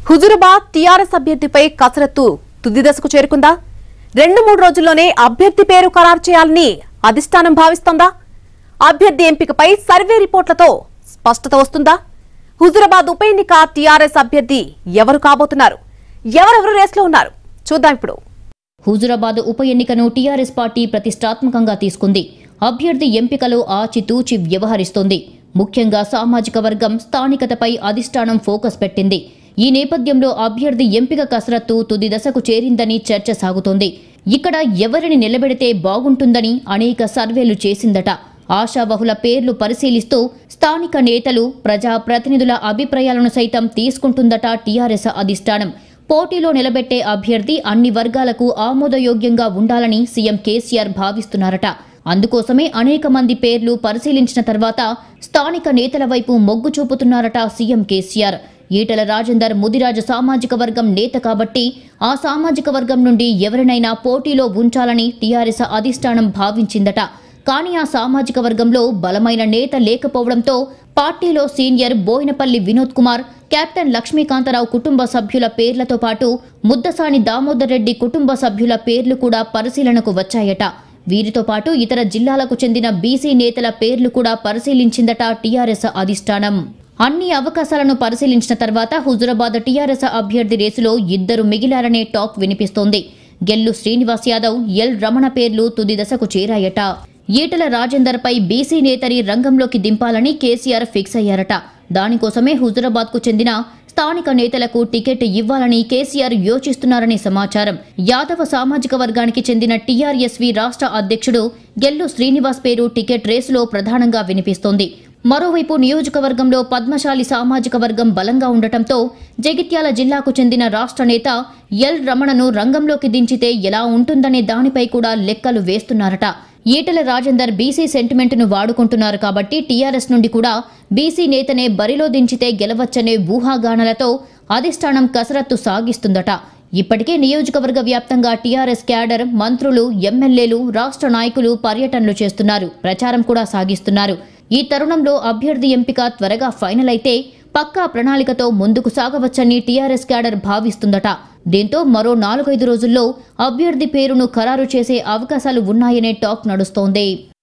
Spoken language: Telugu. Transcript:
హుజురాబాద్ TRS అభ్యర్థిపై కసరత్తు తుది దశకు చేరుకుందా? 2-3 రోజుల్లోనే అభ్యర్థి పేరు ఖరారు చేయాలని అధిష్టానం భావిస్తోందా? అభ్యర్థి ఎంపికపై సర్వే రిపోర్ట్లతో స్పష్టత వస్తుందా? హుజురాబాద్ ఉప ఎన్నిక TRS అభ్యర్థి ఎవరు కాబోతున్నారు? ఎవరెవరు రేస్లో ఉన్నారు? చూద్దాం ఇప్పుడు. హుజురాబాద్ ఉప ఎన్నికను TRS పార్టీ ప్రతిష్టాత్మకంగా తీసుకుంది. అభ్యర్థి ఎంపికలో ఆచితూచి వ్యవహరిస్తోంది. ముఖ్యంగా సామాజిక వర్గం స్థానికతపై అధిష్టానం ఫోకస్ పెట్టింది. ఈ నేపథ్యంలో అభ్యర్థి ఎంపిక కసరత్తు తుది దశకు చేరిందని చర్చ సాగుతోంది. ఇక్కడ ఎవరిని నిలబెడితే బాగుంటుందని అనేక సర్వేలు చేసిందట. ఆశావహుల పేర్లు పరిశీలిస్తూ స్థానిక నేతలు, ప్రజా ప్రతినిధుల అభిప్రాయాలను సైతం తీసుకుంటుందట TRS అధిష్టానం. పోటీలో నిలబెట్టే అభ్యర్థి అన్ని వర్గాలకు ఆమోదయోగ్యంగా ఉండాలని సీఎం కేసీఆర్ భావిస్తున్నారట. అందుకోసమే అనేక మంది పేర్లు పరిశీలించిన తర్వాత స్థానిక నేతల వైపు మొగ్గు చూపుతున్నారట సీఎం కేసీఆర్. ఈటెల రాజేందర్ ముదిరాజ సామాజిక వర్గం నేత కాబట్టి ఆ సామాజిక వర్గం నుండి ఎవరినైనా పోటీలో ఉంచాలని TRS అధిష్టానం భావించిందట. కానీ ఆ సామాజిక వర్గంలో బలమైన నేత లేకపోవడంతో పార్టీలో సీనియర్ బోయినపల్లి వినోద్ కుమార్, కెప్టెన్ లక్ష్మీకాంతరావు కుటుంబ సభ్యుల పేర్లతో పాటు ముద్దసాని దామోదర్ రెడ్డి కుటుంబ సభ్యుల పేర్లు కూడా పరిశీలనకు వచ్చాయట. వీరితో పాటు ఇతర జిల్లాలకు చెందిన బీసీ నేతల పేర్లు కూడా పరిశీలించిందట TRS అధిష్టానం. అన్ని అవకాశాలను పరిశీలించిన తర్వాత హుజురాబాద్ TRS అభ్యర్థి రేసులో ఇద్దరు మిగిలారనే టాక్ వినిపిస్తోంది. గెల్లు శ్రీనివాస్ యాదవ్, ఎల్ రమణ పేర్లు తుది దశకు చేరాయట. ఈటెల రాజేందర్ పై బీసీ నేతని రంగంలోకి దింపాలని కేసీఆర్ ఫిక్స్ అయ్యారట. దానికోసమే హుజురాబాద్ కు చెందిన స్థానిక నేతలకు టికెట్ ఇవ్వాలని కేసీఆర్ యోచిస్తున్నారని సమాచారం. యాదవ సామాజిక వర్గానికి చెందిన TRSV రాష్ట్ర అధ్యక్షుడు గెల్లు శ్రీనివాస్ పేరు టికెట్ రేసులో ప్రధానంగా వినిపిస్తోంది. మరోవైపు నియోజకవర్గంలో పద్మశాలి సామాజిక వర్గం బలంగా ఉండటంతో జగిత్యాల జిల్లాకు చెందిన రాష్ట్ర నేత ఎల్ రమణను రంగంలోకి దించితే ఎలా ఉంటుందనే దానిపై కూడా లెక్కలు వేస్తున్నారట. ఈటెల రాజేందర్ బీసీ సెంటిమెంట్ను వాడుకుంటున్నారు కాబట్టి TRS నుండి కూడా బీసీ నేతనే బరిలో దించితే గెలవచ్చనే ఊహాగానాలతో అధిష్టానం కసరత్తు సాగిస్తుందట. ఇప్పటికే నియోజకవర్గ వ్యాప్తంగా TRS క్యాడర్, మంత్రులు, ఎమ్మెల్యేలు, రాష్ట్ర నాయకులు పర్యటనలు చేస్తున్నారు, ప్రచారం కూడా సాగిస్తున్నారు. ఈ తరుణంలో అభ్యర్థి ఎంపిక త్వరగా ఫైనల్ అయితే పక్కా ప్రణాళికతో ముందుకు సాగవచ్చని TRS క్యాడర్ భావిస్తుందట. దీంతో మరో 4-5 రోజుల్లో అభ్యర్థి పేరును ఖరారు చేసే అవకాశాలు ఉన్నాయనే టాక్ నడుస్తోంది.